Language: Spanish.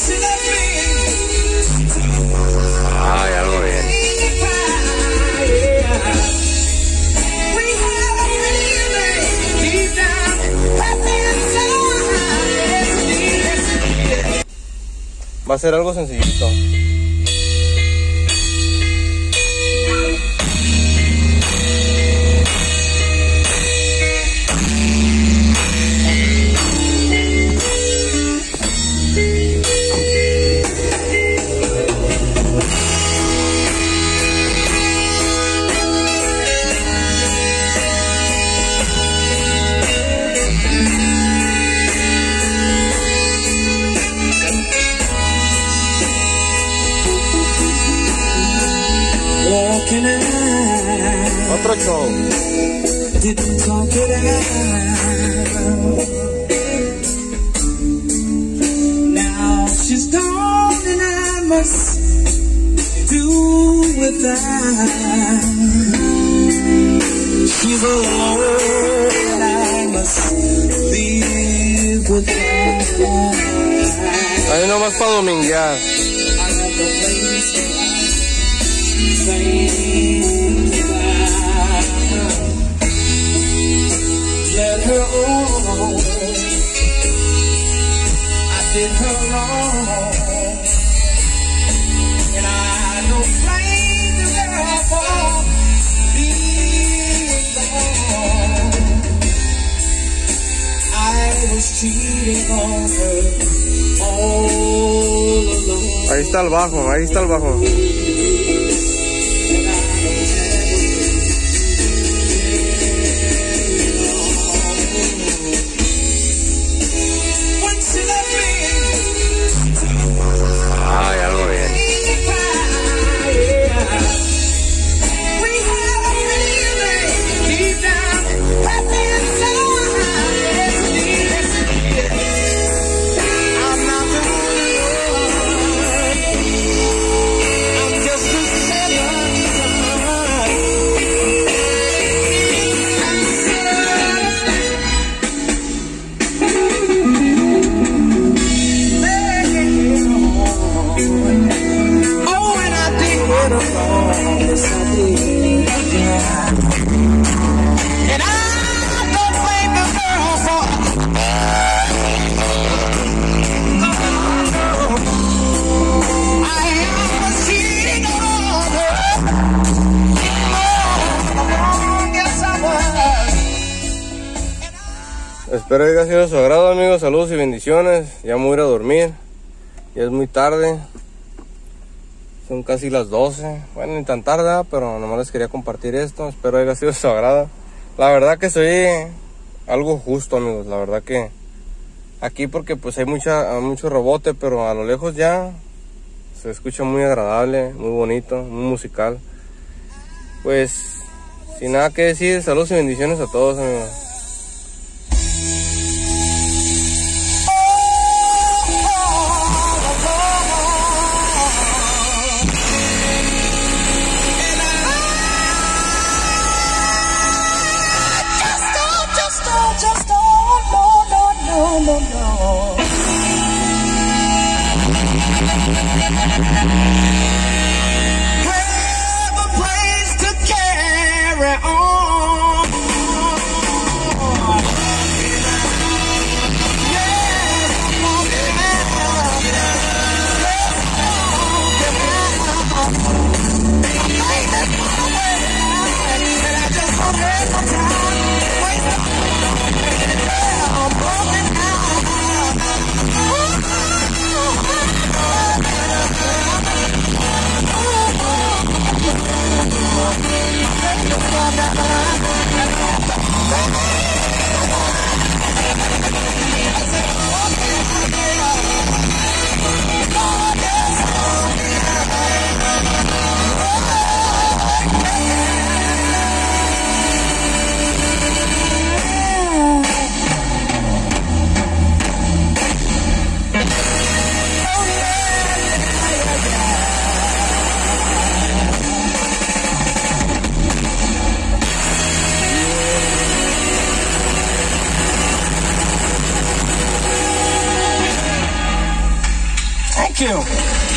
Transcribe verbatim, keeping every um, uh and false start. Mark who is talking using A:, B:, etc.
A: Ay, algo bien. Va a ser algo sencillito. Otro show.
B: Didn't talk it out. Now she's gone and I must do without. She's alone and I must live without.
A: Ahí nomás para dominguear.
B: Let her own. I did her wrong, and I don't blame the girl for being gone. I was cheating on her all alone.
A: Ahí está el bajo, ahí está el bajo. Ay, algo bien. Espero que haya sido de su agrado, amigos. Saludos y bendiciones. Ya me voy a ir a dormir. Ya es muy tarde. Son casi las doce. Bueno, ni tan tarde, pero nomás les quería compartir esto. Espero que haya sido de su agrado. La verdad que soy algo justo, amigos. La verdad que aquí, porque pues hay mucha, mucho rebote, pero a lo lejos ya se escucha muy agradable, muy bonito, muy musical. Pues sin nada que decir, saludos y bendiciones a todos, amigos.
B: No, no. Have a place to carry on. Yes, I just don't have my time. I'm broken out. Ooh. kill.